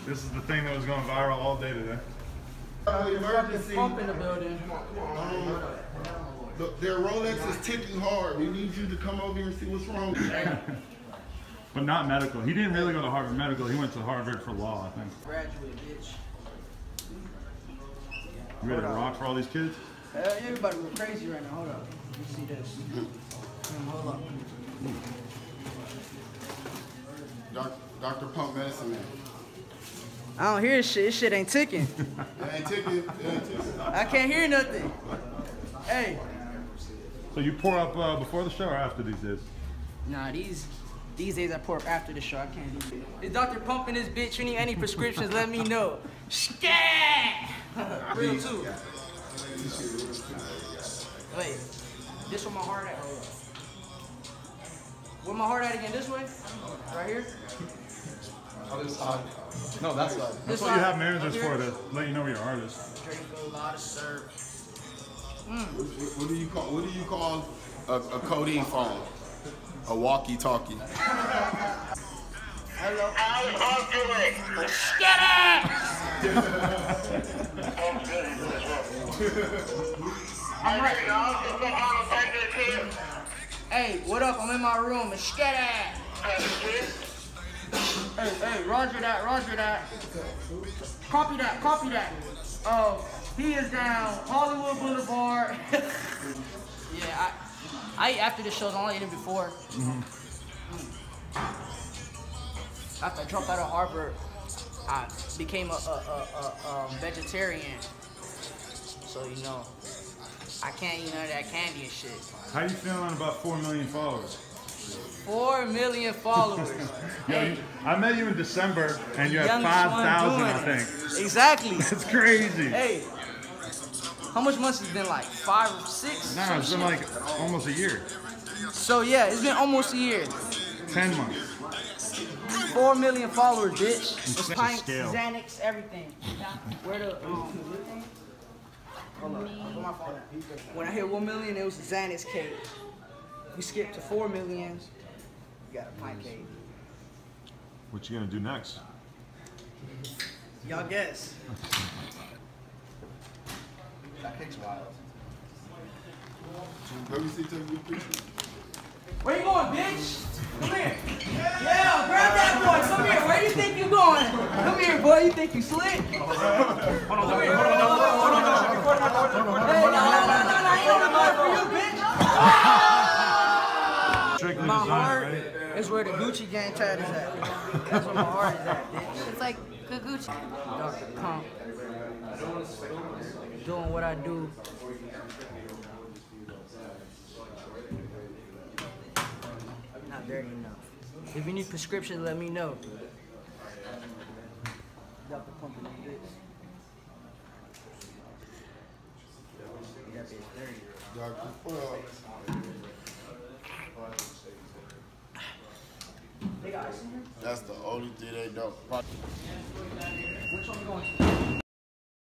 This is the thing that was going viral all day today. Emergency. Pump in the building. Their Rolex is ticking hard. We need you to come over here and see what's wrong. But not medical. He didn't really go to Harvard Medical. He went to Harvard for law, I think. Graduate, bitch. You ready to rock for all these kids? Everybody go crazy right now. Hold up. Let me see this. Hold up. Dr. Pump Medicine Man. I don't hear this shit. This shit ain't ticking. It ain't ticking. It ain't ticking. I can't hear nothing. Hey. So you pour up before the show or after these days? Nah, these days I pour up after the show. I can't do it. Is Dr. Pump in this bitch? You need any prescriptions? Let me know. Scat! Real too. Wait. This where my heart at? Where my heart at again? This way? Right here? Other side. No, that's side. That's what you have managers for, to let you know you're an artist. Drink a lot of syrup. What do you call a codeine phone? A walkie-talkie. Hello. I'm right. Hey, what up? I'm in my room. And Hey, roger that. Copy that. He is down Hollywood Boulevard. Yeah, I eat after the shows. I only eaten before. After I dropped out of Harvard, I became a vegetarian. So, you know, I can't eat none of that candy and shit. How you feeling about 4 million followers? 4 million followers. Hey, I met you in December and you had 5,000, I think. Exactly. That's crazy. Hey, how much months has it been, like 5 or 6? No, it's been like almost a year. So yeah, it's been almost a year. 10 months. 4 million followers, bitch. It's pints, scale. Xanax, everything. Where the hold on, put my phone. When I hit 1 million, it was a Xanax cake. We skipped to 4 million. We got a pint cake. What you gonna do next? Y'all guess. That cake's wild. Let me see, take a picture. Where you going, bitch? Come here. Yeah, grab that boy. Come here. Where do you think you going? Come here, boy. You think you slick? Hold on. Hey, no. Ain't on the board for you, bitch. Strictly My design, heart right? is where the Gucci gang tag is at. That's where my heart is at, bitch. It's like good Gucci. Dr. Pump. Doing what I do. Not dirty enough. If you need prescriptions, let me know. Dr. Pump in the bitch. That bitch dirty. Dr. Pump. They got ice in here? That's the only thing they don't. Which one we going to?